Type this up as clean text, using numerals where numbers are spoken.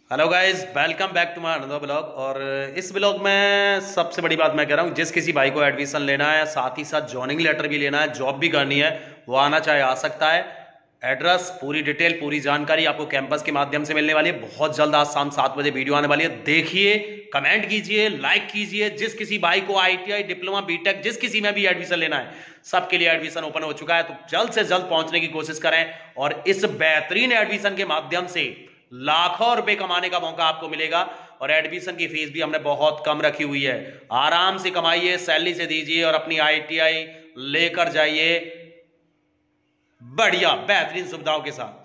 Hello guys, welcome back to my another blog. और इस blog में सबसे बड़ी बात मैं कह रहा हूँ, जिस किसी भाई को एडमिशन लेना है, साथ ही साथ जॉइनिंग लेटर भी लेना है, जॉब भी करनी है, वो आना चाहे आ सकता है। एड्रेस, पूरी डिटेल, पूरी जानकारी आपको कैंपस के माध्यम से मिलने वाली है। बहुत जल्द आज शाम 7 बजे वीडियो आने वाली है, देखिए, कमेंट कीजिए, लाइक कीजिए। जिस किसी भाई को आईटीआई, डिप्लोमा, बीटेक, जिस किसी में भी एडमिशन लेना है, सबके लिए एडमिशन ओपन हो चुका है। तो जल्द से जल्द पहुंचने की कोशिश करें और इस बेहतरीन एडमिशन के माध्यम से लाखों रुपए कमाने का मौका आपको मिलेगा। और एडमिशन की फीस भी हमने बहुत कम रखी हुई है। आराम से कमाइए, सैलरी से दीजिए और अपनी आईटीआई लेकर जाइए बढ़िया बेहतरीन सुविधाओं के साथ।